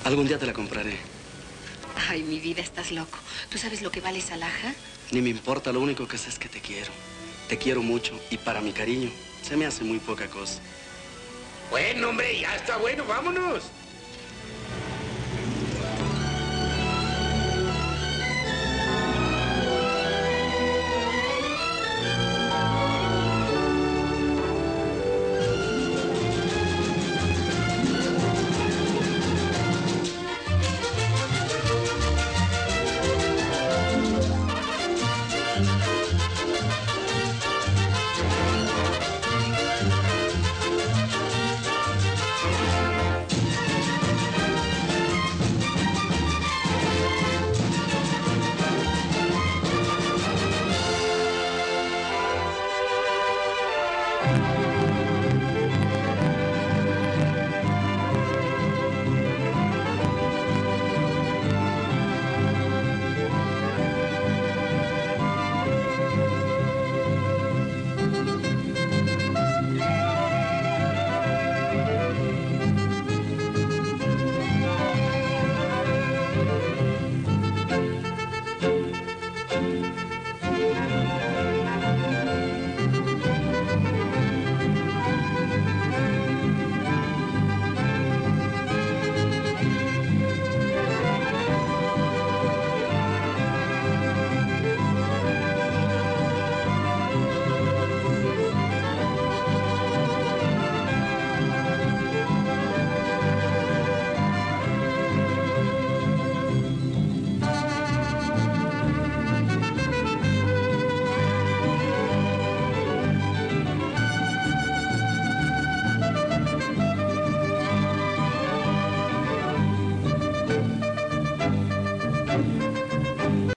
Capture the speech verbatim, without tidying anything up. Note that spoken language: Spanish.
Algún día te la compraré. Ay, mi vida, estás loco. ¿Tú sabes lo que vale esa alhaja? Ni me importa, lo único que sé es que te quiero. Te quiero mucho y para mi cariño se me hace muy poca cosa. Bueno, hombre, ya está bueno, vámonos. Thank you.